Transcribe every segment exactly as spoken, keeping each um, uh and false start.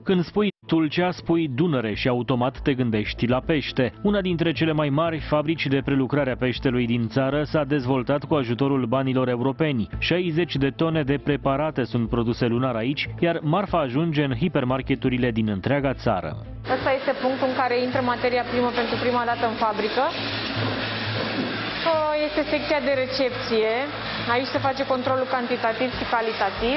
Când spui Tulcea, spui Dunăre și automat te gândești la pește. Una dintre cele mai mari fabrici de prelucrare a peștelui din țară s-a dezvoltat cu ajutorul banilor europeni. șaizeci de tone de preparate sunt produse lunar aici, iar marfa ajunge în hipermarketurile din întreaga țară. Ăsta este punctul în care intră materia primă pentru prima dată în fabrică. Este secția de recepție. Aici se face controlul cantitativ și calitativ.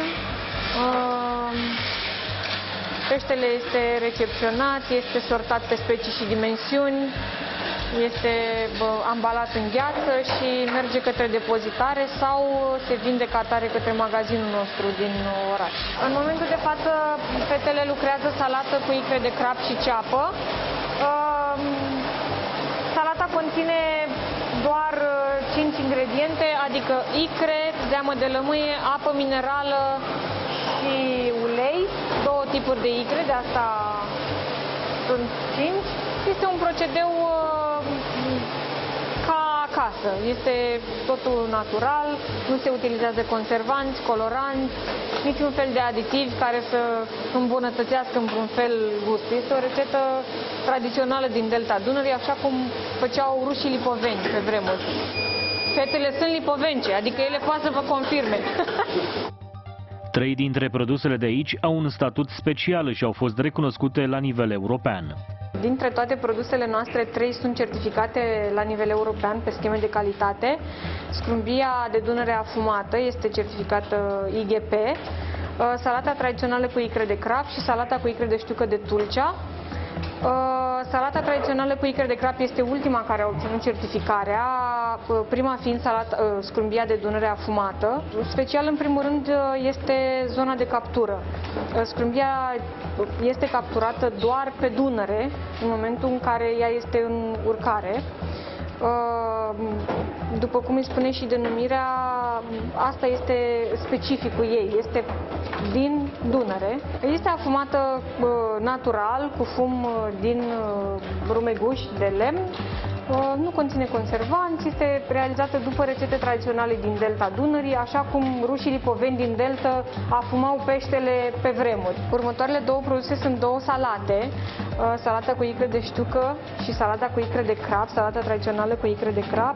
Peștele este recepționat, este sortat pe specii și dimensiuni, este bă, ambalat în gheață și merge către depozitare sau se vinde ca atare către magazinul nostru din oraș. În momentul de față, fetele lucrează salată cu icre de crab și ceapă. Uh, salata conține doar cinci ingrediente, adică icre, zeamă de lămâie, apă minerală și ulei, două tipuri de icre, de asta sunt cinci. Este un procedeu uh, ca acasă, este totul natural, nu se utilizează conservanți, coloranți, niciun fel de aditivi care să îmbunătățească în vreun fel gustul. Este o rețetă tradițională din Delta Dunării, așa cum făceau rușii lipoveni pe vremuri. Fetele sunt lipovence, adică ele poate să vă confirme. Trei dintre produsele de aici au un statut special și au fost recunoscute la nivel european. Dintre toate produsele noastre, trei sunt certificate la nivel european pe scheme de calitate. Scrumbia de Dunăre afumată este certificată I G P, salata tradițională cu icre de crab și salata cu icre de știucă de Tulcea. Salata tradițională cu icre de crab este ultima care a obținut certificarea, prima fiind salata, scrumbia de Dunăre afumată. Special, în primul rând, este zona de captură. Scrumbia este capturată doar pe Dunăre, în momentul în care ea este în urcare. După cum îi spune și denumirea, asta este specificul ei, este din Dunăre. Este afumată natural, cu fum din rumeguș de lemn, nu conține conservanți, este realizată după rețete tradiționale din Delta Dunării, așa cum rușii lipoveni din Delta afumau peștele pe vremuri. Următoarele două produse sunt două salate, salata cu icre de știucă și salata cu icre de crab, salata tradițională cu icre de crab.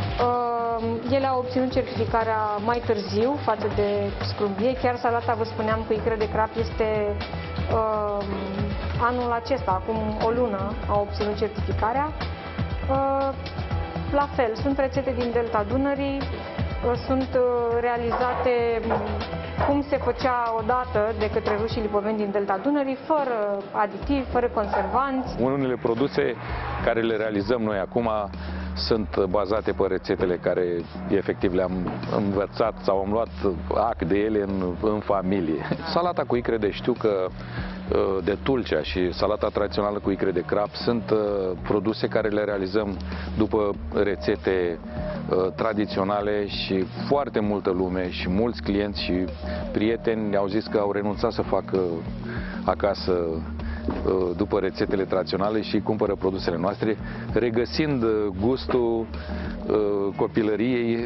Ele au obținut certificarea mai târziu față de scrumbie, chiar salata, vă spuneam, cu icre de crab este uh, anul acesta, acum o lună, a obținut certificarea. Uh, la fel, sunt rețete din Delta Dunării, uh, sunt uh, realizate cum se făcea odată de către rușii lipoveni din Delta Dunării, fără aditivi, fără conservanți. Unele produse care le realizăm noi acum sunt bazate pe rețetele care efectiv le-am învățat sau am luat ac de ele în, în familie. Salata cu icre de știucă de Tulcea și salata tradițională cu icre de crab sunt produse care le realizăm după rețete tradiționale și foarte multă lume și mulți clienți și prieteni au zis că au renunțat să facă acasă după rețetele tradiționale și cumpără produsele noastre, regăsind gustul copilăriei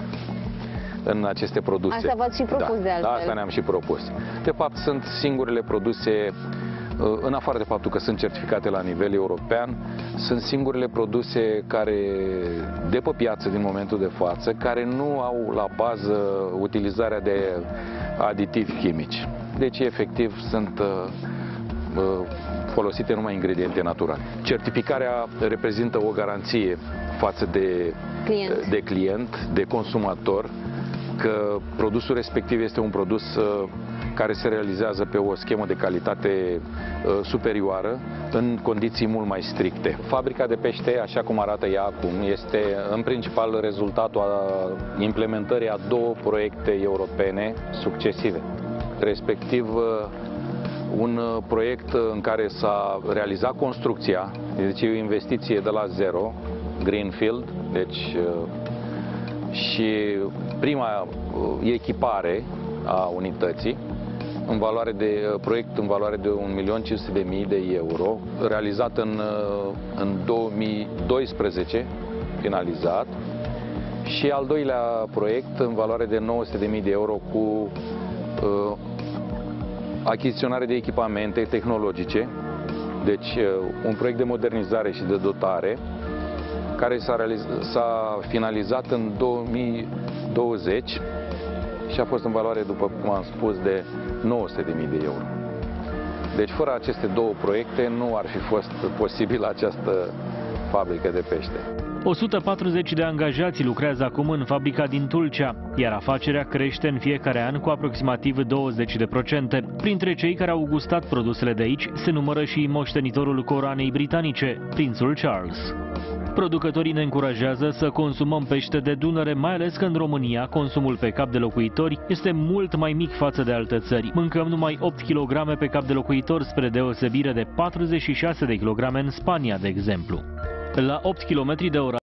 în aceste produse. Asta v-ați și propus, da, de altfel. Da, asta ne-am și propus. De fapt, sunt singurele produse, în afară de faptul că sunt certificate la nivel european, sunt singurele produse care, de pe piață din momentul de față, care nu au la bază utilizarea de aditivi chimici. Deci, efectiv, sunt folosite numai ingrediente naturale. Certificarea reprezintă o garanție față de client, de, client, de consumator, că produsul respectiv este un produs care se realizează pe o schemă de calitate superioară, în condiții mult mai stricte. Fabrica de pește, așa cum arată ea acum, este în principal rezultatul a implementării a două proiecte europene succesive, respectiv un proiect în care s-a realizat construcția, deci e o investiție de la zero, Greenfield, deci și prima echipare a unității, în valoare de proiect în valoare de un milion cinci sute de mii de euro, realizat în, în două mii doisprezece, finalizat, și al doilea proiect în valoare de nouă sute de mii de euro cu achiziționare de echipamente tehnologice, deci un proiect de modernizare și de dotare care s-a finalizat în două mii douăzeci și a fost în valoare, după cum am spus, de nouă sute de mii de euro. Deci fără aceste două proiecte nu ar fi fost posibilă această fabrică de pește. o sută patruzeci de angajați lucrează acum în fabrica din Tulcea, iar afacerea crește în fiecare an cu aproximativ douăzeci de procente. Printre cei care au gustat produsele de aici se numără și moștenitorul coroanei britanice, prințul Charles. Producătorii ne încurajează să consumăm pește de Dunăre, mai ales că în România consumul pe cap de locuitori este mult mai mic față de alte țări. Mâncăm numai opt kilograme pe cap de locuitor, spre deosebire de patruzeci și șase de kilograme în Spania, de exemplu. La opt kilometri de oră